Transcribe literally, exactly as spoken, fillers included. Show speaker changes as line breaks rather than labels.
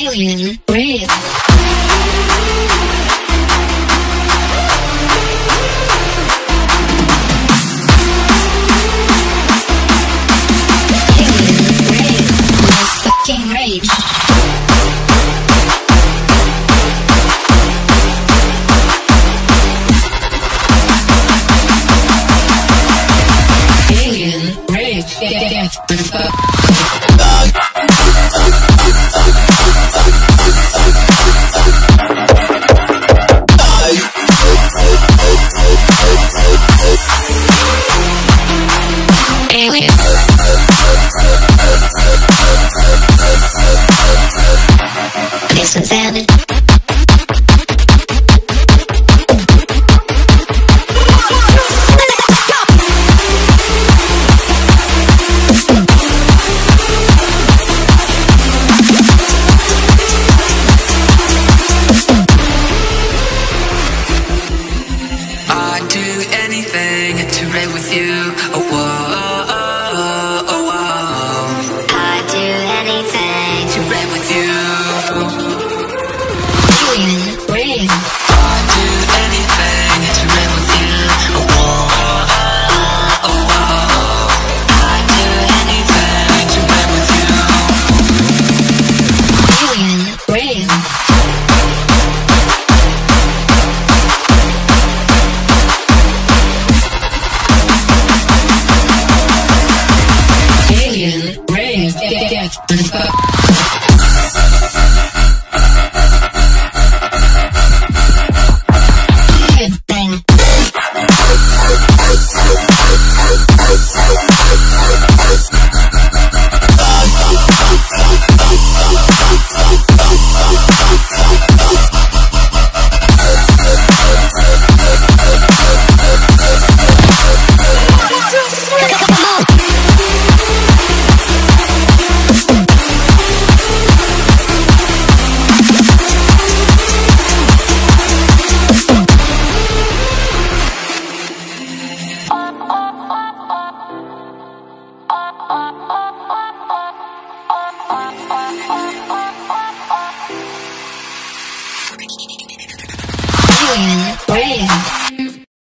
Alien Breathe. Fucking rage. Alien rage. Get the fuck. Alien. This is savage.
I'd do anything to ride with you. Oh, whoa, oh, oh, oh.
I'd do anything
To ride with you.
Alien Breathe.
I'd do anything to ride with you. Oh, whoa, oh, oh. I'd do anything to ride with you.
Alien Breathe. Alien Breathe. Get the fuck. Headbang. Alien Breathe.